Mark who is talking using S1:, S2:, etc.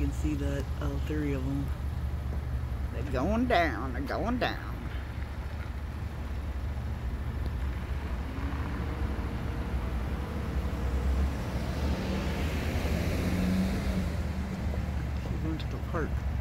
S1: can see that all three of them. They're going down. They're going down. She's going to the park.